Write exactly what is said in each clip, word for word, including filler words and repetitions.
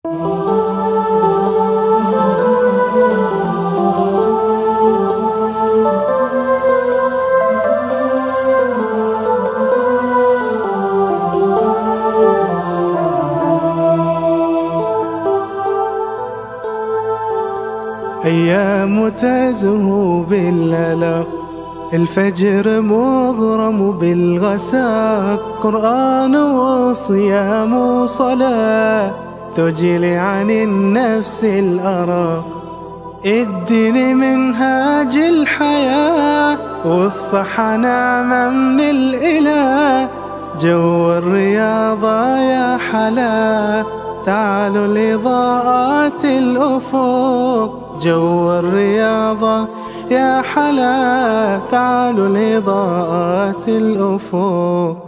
أيام تزهو بالألق، الفجر مغرم بالغساق، قرآن وصيام وصلاة تجلي عن النفس الأرق. الدين منهاج الحياة والصحة نعمة من الإله، جو الرياضة يا حلا تعالوا لإضاءة الأفق. جو الرياضة يا حلا تعالوا لإضاءة الأفق.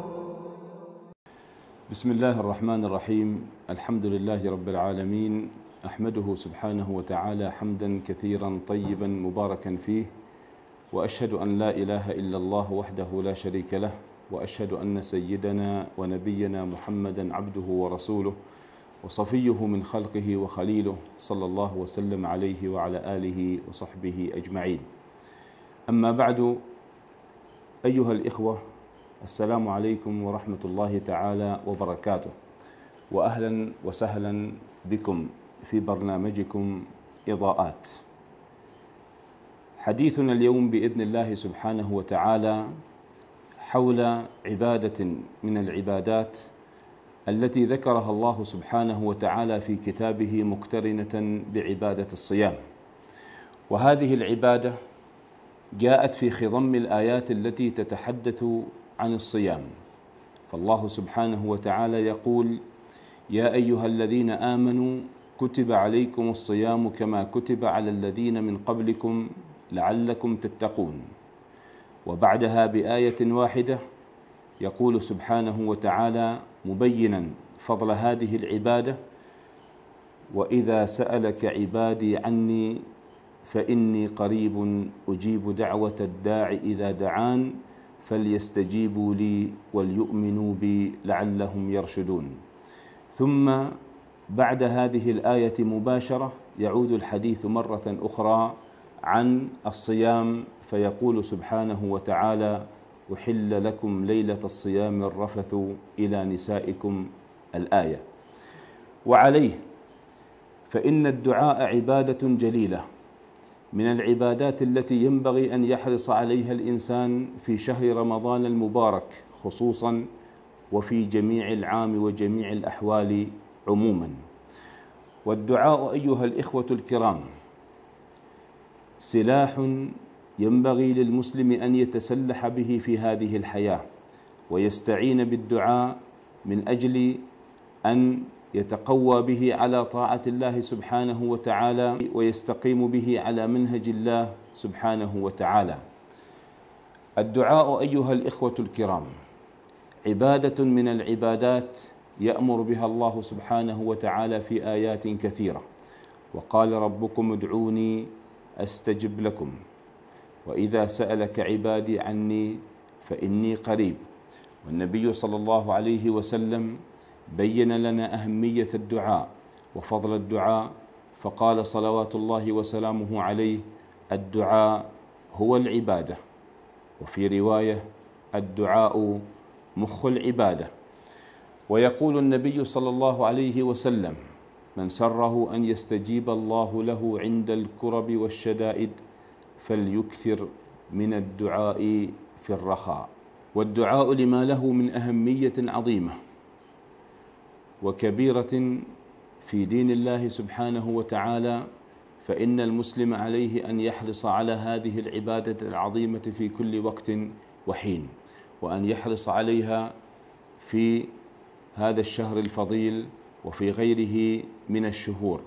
بسم الله الرحمن الرحيم. الحمد لله رب العالمين، أحمده سبحانه وتعالى حمدا كثيرا طيبا مباركا فيه، وأشهد أن لا إله إلا الله وحده لا شريك له، وأشهد أن سيدنا ونبينا محمدا عبده ورسوله وصفيه من خلقه وخليله، صلى الله وسلم عليه وعلى آله وصحبه أجمعين. أما بعد، أيها الإخوة، السلام عليكم ورحمة الله تعالى وبركاته، وأهلا وسهلا بكم في برنامجكم إضاءات. حديثنا اليوم بإذن الله سبحانه وتعالى حول عبادة من العبادات التي ذكرها الله سبحانه وتعالى في كتابه مقترنة بعبادة الصيام. وهذه العبادة جاءت في خضم الآيات التي تتحدث عن الصيام، فالله سبحانه وتعالى يقول: يا أيها الذين آمنوا كتب عليكم الصيام كما كتب على الذين من قبلكم لعلكم تتقون. وبعدها بآية واحدة يقول سبحانه وتعالى مبينا فضل هذه العبادة: وإذا سألك عبادي عني فإني قريب أجيب دعوة الداع إذا دعان فليستجيبوا لي وليؤمنوا بي لعلهم يرشدون. ثم بعد هذه الآية مباشرة يعود الحديث مرة أخرى عن الصيام، فيقول سبحانه وتعالى: أحل لكم ليلة الصيام الرفث إلى نسائكم، الآية. وعليه فإن الدعاء عبادة جليلة من العبادات التي ينبغي أن يحرص عليها الإنسان في شهر رمضان المبارك خصوصا، وفي جميع العام وجميع الأحوال عموما. والدعاء أيها الإخوة الكرام سلاح ينبغي للمسلم أن يتسلح به في هذه الحياة، ويستعين بالدعاء من أجل أن يتقوى به على طاعة الله سبحانه وتعالى، ويستقيم به على منهج الله سبحانه وتعالى. الدعاء أيها الإخوة الكرام عبادة من العبادات يأمر بها الله سبحانه وتعالى في آيات كثيرة، وقال: ربكم ادعوني أستجب لكم، وإذا سألك عبادي عني فإني قريب. والنبي صلى الله عليه وسلم بين لنا أهمية الدعاء وفضل الدعاء، فقال صلوات الله وسلامه عليه: الدعاء هو العبادة. وفي رواية: الدعاء مخ العبادة. ويقول النبي صلى الله عليه وسلم: من سره أن يستجيب الله له عند الكرب والشدائد فليكثر من الدعاء في الرخاء. والدعاء لما له من أهمية عظيمة وكبيرة في دين الله سبحانه وتعالى، فإن المسلم عليه أن يحرص على هذه العبادة العظيمة في كل وقت وحين، وأن يحرص عليها في هذا الشهر الفضيل وفي غيره من الشهور.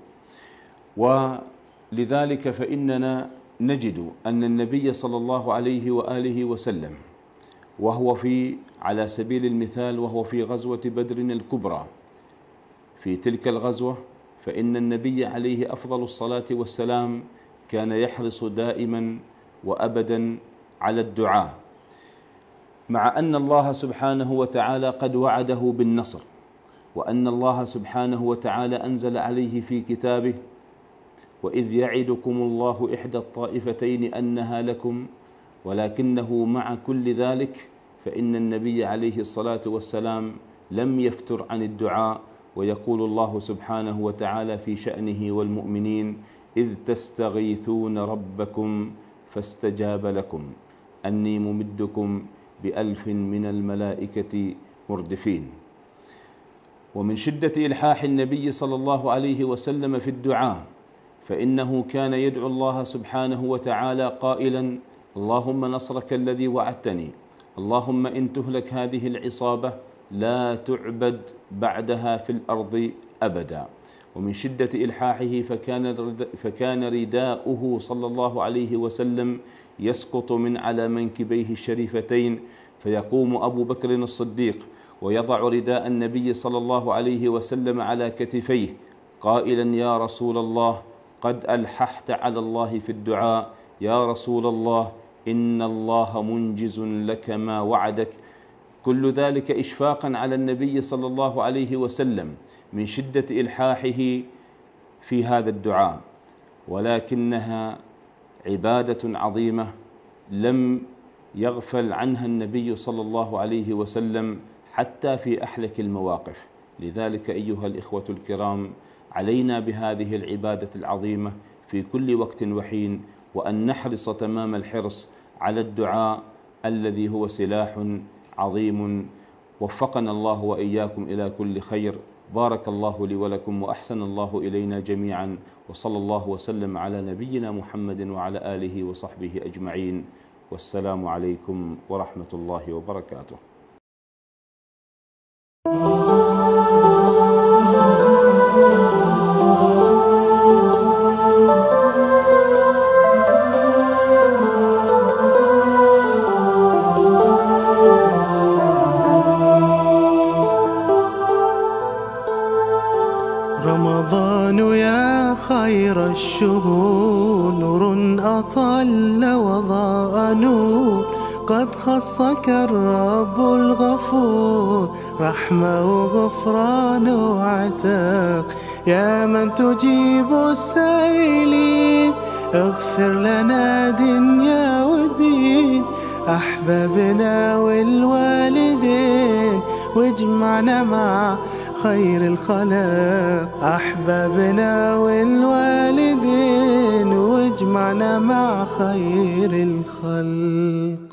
ولذلك فإننا نجد أن النبي صلى الله عليه وآله وسلم وهو في على سبيل المثال وهو في غزوة بدر الكبرى، في تلك الغزوة فإن النبي عليه أفضل الصلاة والسلام كان يحرص دائما وأبدا على الدعاء، مع أن الله سبحانه وتعالى قد وعده بالنصر، وأن الله سبحانه وتعالى أنزل عليه في كتابه: وإذ يعدكم الله إحدى الطائفتين أنها لكم ولكنه مع كل ذلك فإن النبي عليه الصلاة والسلام لم يفتر عن الدعاء. ويقول الله سبحانه وتعالى في شأنه والمؤمنين: إذ تستغيثون ربكم فاستجاب لكم أني ممدكم بألف من الملائكة مردفين. ومن شدة إلحاح النبي صلى الله عليه وسلم في الدعاء فإنه كان يدعو الله سبحانه وتعالى قائلا: اللهم نصرك الذي وعدتني، اللهم إن تهلك هذه العصابة لا تعبد بعدها في الأرض أبدا. ومن شدة إلحاحه فكان فكان رداؤه صلى الله عليه وسلم يسقط من على منكبيه الشريفتين، فيقوم أبو بكر الصديق ويضع رداء النبي صلى الله عليه وسلم على كتفيه قائلا: يا رسول الله قد ألححت على الله في الدعاء، يا رسول الله إن الله منجز لك ما وعدك. كل ذلك إشفاقا على النبي صلى الله عليه وسلم من شدة إلحاحه في هذا الدعاء، ولكنها عبادة عظيمة لم يغفل عنها النبي صلى الله عليه وسلم حتى في أحلك المواقف. لذلك أيها الإخوة الكرام، علينا بهذه العبادة العظيمة في كل وقت وحين، وأن نحرص تمام الحرص على الدعاء الذي هو سلاح عظيم. وفقنا الله وإياكم إلى كل خير. بارك الله لي ولكم وأحسن الله إلينا جميعا، وصلى الله وسلم على نبينا محمد وعلى آله وصحبه أجمعين، والسلام عليكم ورحمة الله وبركاته. رمضان يا خير الشهور، نور أطل وضاء نور، قد خصك الرب الغفور، رحمة وغفران وعتاق. يا من تجيب السائلين، اغفر لنا دنيا ودين، أحبابنا والوالدين، واجمعنا مع خير الخلق. أحبابنا والوالدين، واجمعنا مع خير الخلق.